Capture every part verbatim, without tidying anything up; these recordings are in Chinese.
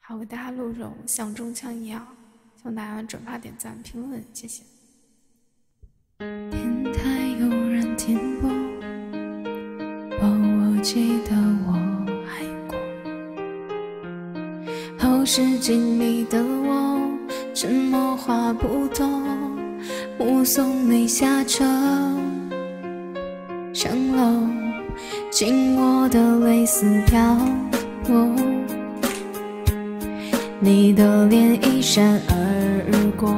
好，为大家录种像中枪一样，希望大家转发、点赞、评论，谢谢。 电台有人点播，播我记得我爱过。后视镜里的我，沉默话不多，目送你下车上楼，紧握的蕾丝飘落。你的脸一闪而过，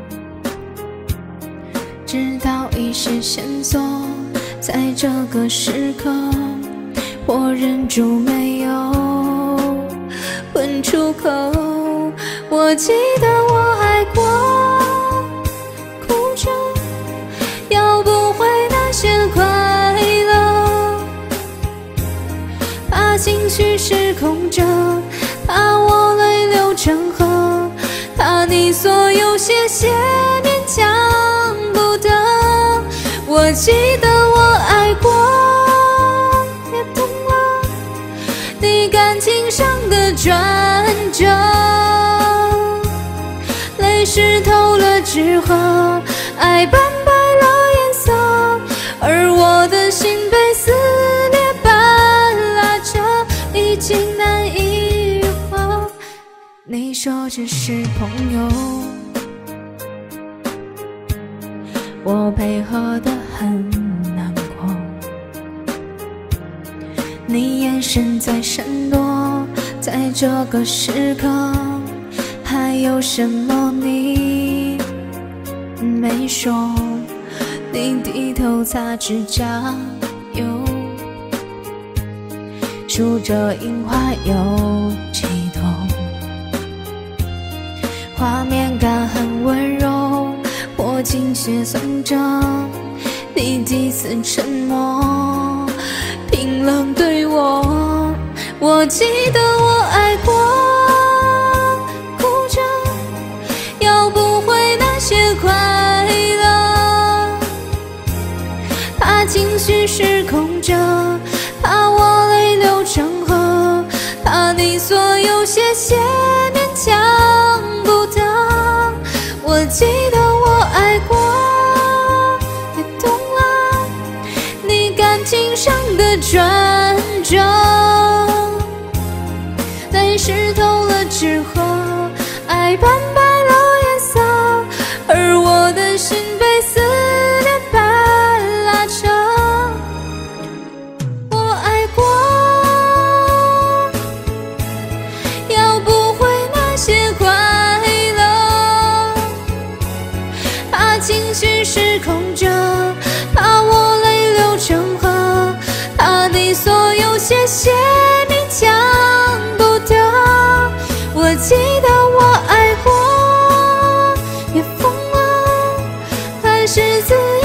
直到遗失线索，在这个时刻，我忍住没有问出口。我记得我爱过，哭着要不回那些快乐，怕情绪失控着，怕我泪流成河，怕你所有谢谢勉强不得。我记得我爱过，也懂了你感情上的转折，泪湿透了纸鹤，爱斑白了颜色，而我的心被撕裂般拉扯，已经难以愈合。你说只是朋友，我配合得很难过，你眼神在闪躲，在这个时刻，还有什么你没说？你低头擦指甲油，数着樱花有几朵，画面感很温柔，我紧写算着你几次沉默，冰冷对我。我记得我爱过，哭着要不回那些快乐，怕情绪失控着，怕我泪流成河，怕你所有谢谢勉强不得。我记得我爱过，也懂了你感情上的转折，泪湿透了纸鹤，爱斑白了颜色，而我的心被撕裂般拉扯。我爱过，要不回那些快乐，怕情绪失控着，怕我泪流成河，怕你所有谢谢勉强不得。我记得我爱过，也疯了，还是自由。